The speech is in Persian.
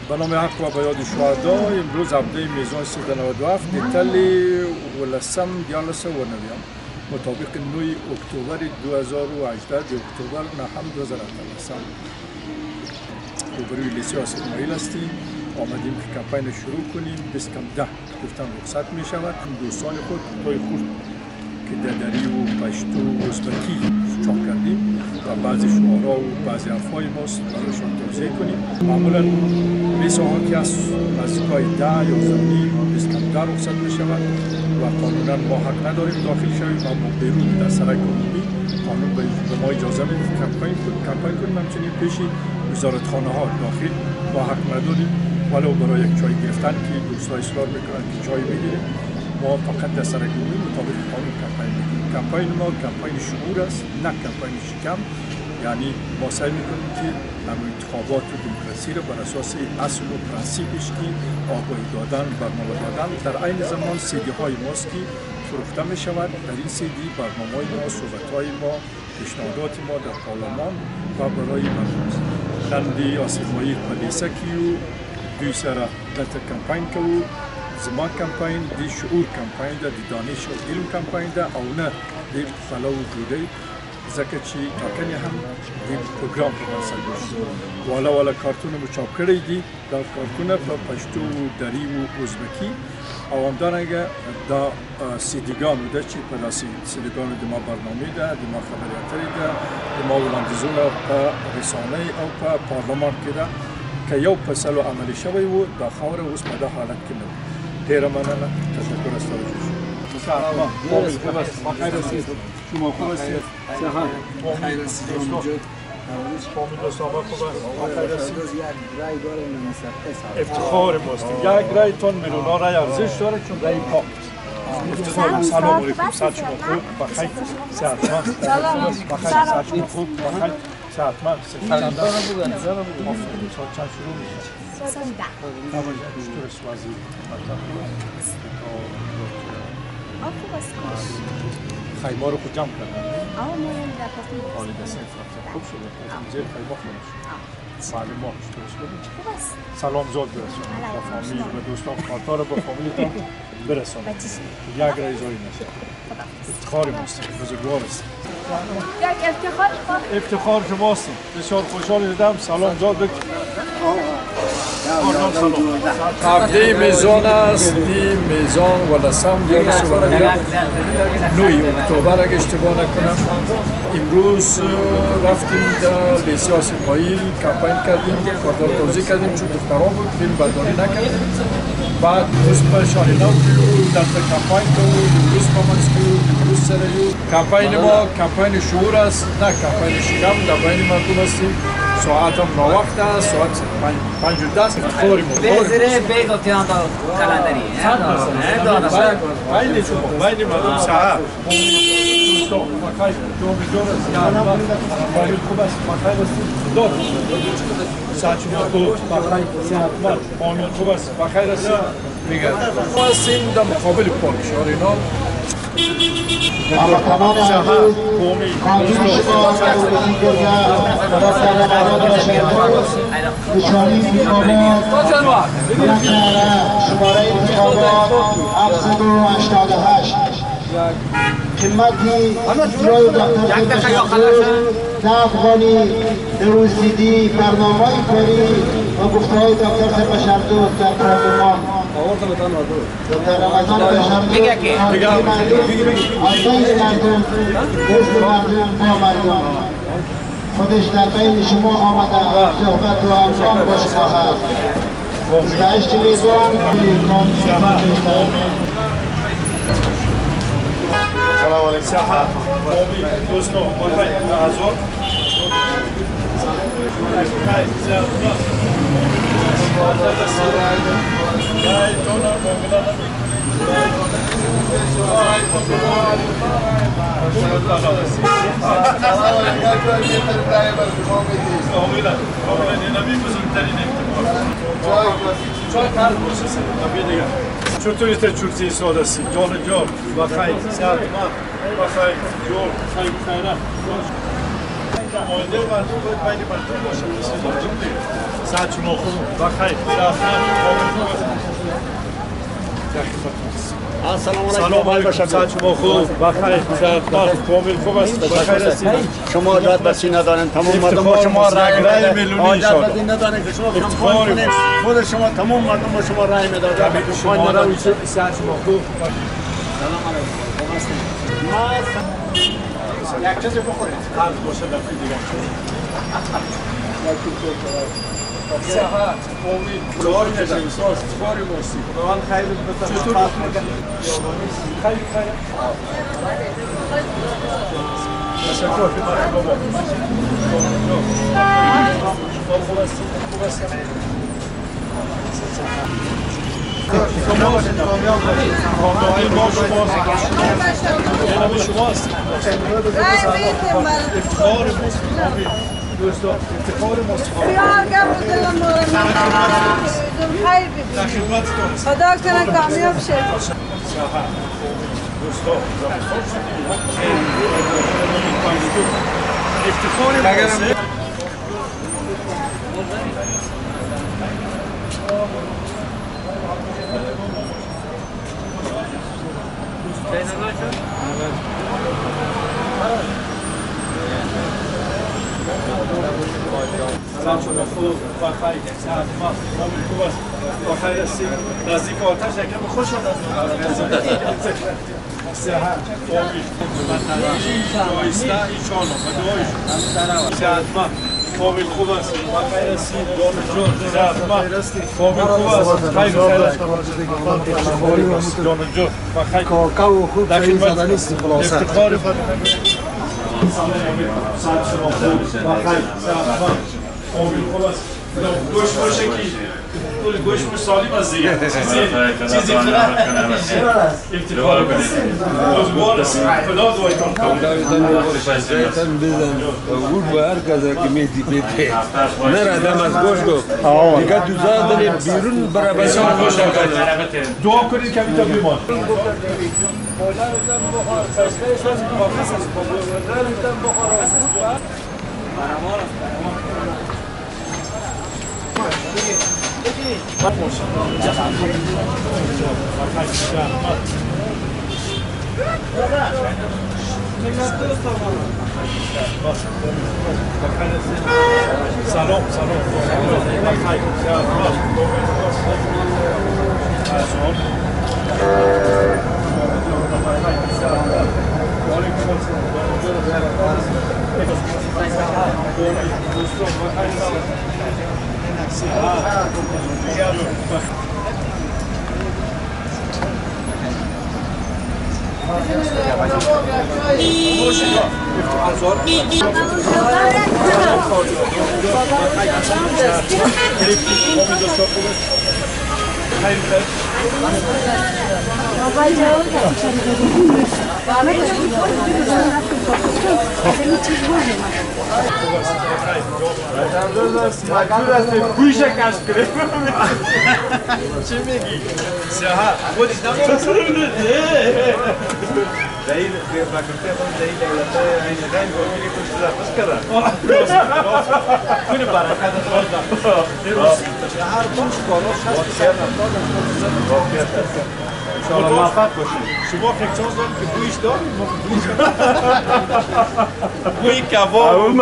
به نام حق و به یاد شهدا امروز هفته میزان 397 تلی ولسم دیالس و نویم مطابق 9 اکتبر 2018 اکتبر نهم 2018 روبروی لیسه اسماعیل هستیم. آمدیم که کمپین شروع کنیم. 20 کم 10 گفتن رخصت می شود. دوستان خود توی خود که دری و پشتو و ازبکی چاپ کردیم و بعضی شعارا و بعضی حرفای ماست برایشان توضیح کنیم. معمولا لیسه ها که از نزدیکای 10 یا 20 کم 10 رخصت می شود و قانونا ما حق نداریم داخل شویم و ما بیرون در سرک عمومی قانون به ما اجازه میده کمپین کنیم. همچنین پیشی وزارتخانه ها داخل ما حق نداریم ولو برای یک چای گرفتن که دوستان اصرار میکنن که چای بگیریم ما فقط در سرک عمومی مطابق قانون کمپین میکنیم. کمپین ما کمپین شعور است نه کمپین شکم. یعنی ما سعی میکنیم که همون انتخابات و دموکراسی را بر اساس اصل و پرنسیپش که آگاهی دادن برنامه دادن در عین زمان سیدی های ماست که فروخته می شود. در این سیدی برنامه های ما، صحبت های ما، پیشنهادات ما در پارلمان و برای مردم لندی آسیمایی پلیسه کیو دوی سره دلتا کمپین که زمان کمپین دی شعور کمپین ده دی دانش و علم کمپین ده او نه دی فلو و دوده زکه چی تاکنی هم دی پروگرام پر بنسل باشد. والا کارتون مو چاپ کرده دی در کارتون پر پشتو و دری و ازبکی او هم دارنگه دا سیدیگان ده چی پر سیدیگان دی ما برنامه ده دی ما خبریاتری ده دی ما ولندزون پر رسانه او پر پارلمان که ده که یو پسلو عملی شوی و دا خور اوس په دا حالت کې نه ډیره مننه تشکر است شما بخیر هستید شما خوب هستید صحت بخیر هستید فامیل و سلام خوب است بخیر هستید افتخار ماست یک رایتون میلیون رای ارزش داره چون رای پاک افتخار. سلام علیکم صحت شما خوب بخیر صحتمند بخیر صحت شما خوب بخیر صحتمند چند شروع میشه خیمه رو خود جمع کردن حالی دسته خوب شده زیر خیمه خونش معلوم ما سلام زاد برسون با فامیل و دوستان خاطر با فامیلتان برسون یک رای زایی نشه افتخاری ماست بزرگوار است افتخار شماست بسیار خوشحال دیدم سلام زاد بکن هفته میزان است دی میزان و لسم دیالس و نویم 9 اکتبر اگه اشتباه نکنم. امروز رفتیم در لیسه اسماعیل کمپین کردیم کاردار توضیح کردیم چون دخترها بود فیلم برداری نکردیم. بعد روز پر شاهینا کیو در کمپین کو روز پامنس کیو روز سریو کمپین ما کمپین شعور است نه کمپین شکم. در بین مردم هستیم. ساعت هم ناوقت است. ساعت 5:10 افتخاری ما بزره بیگو تیان دا کلندری بین شما بین مردم ساعت دوستان بخیر جومی جور است خوب است بخیر است داد ساعت شما خوب بخیر صحتمند فامیل خوب است بخیر است میگه ما هستیم در مقابل پاک شهرینا هموطنان عزیز کاندید شما نشانی انتخابات شماره انتخابات 788 خدمتی اجرای دکتر افغانی روز دیدی برنامه کاری و گفته های دکتر سپشردوست در پارلمان دکتر رمضان بشردوست آیدای مردم حزب مردم با مردم خودش در بین شما آمده صحبت و همراه با شما هست. استعشت میزان سلام علیکم صحت دوستان بخیر آزاد چطوری تا چورتی ساده سی جان جان بخیر صحت بخیر جور خیره مایده و باید بین مردم باشه ساعت شما خوب بخیر سلام علیکم ساعت شما خوب بخیر کامل خوب است بخیر هستید شما حاجت بسی ندارین تمام مردم با شما رای میدن حاجت بسی ندارین که شما کمپاین کنید خود شما تمام مردم با شما رای میدن ساعت شما خوب سلام علیکم خوب هستید یک چیزی بخورید قرض باشه دفعه دیگه صحت امید کار می‌کنیم ساز کاری موسی من خیر بتونم چطور خیر تشکر بابا خوب است شماست افتخار دوستان افتخار ماست در خدمتتون خدا کنه کامیاب شه دوستان افتخار ماست سلام شما خوب بخیر ساعت ما خوب است بخیر هستید نزدیک آتش یکم خوش شد صحت امید شایسته ایشان ساعت ما کامل خوب است بخیر هستید ساعت ما کامل خوب است خیر جان جو بخیر کاکاو خوب در چایی خدمت زدنیستی خلاصه افتخار ساعت شما خوب بخیر ساعت ما کامل خوب است گوشت باشه که گوشت سالم است دیگه چیزی افتخار کنید روزگار است خدا دوایتان شیطان بزن گوش به هر کسی که میدی بیده نره دم از گوشت دیگه دوزا داری بیرون برابر دعا کنید که بیتا بیمان سلام گوشه کش کنه چی میگی؟ صحت خودش نمونه دایی فاکرته خود دایی دولت این دایی گویی کش داشت کرد کنه برکت خدا هر دوش بالاش هست شما موفق باشید شما فکر چون دارید که گویش دارید گویی کباب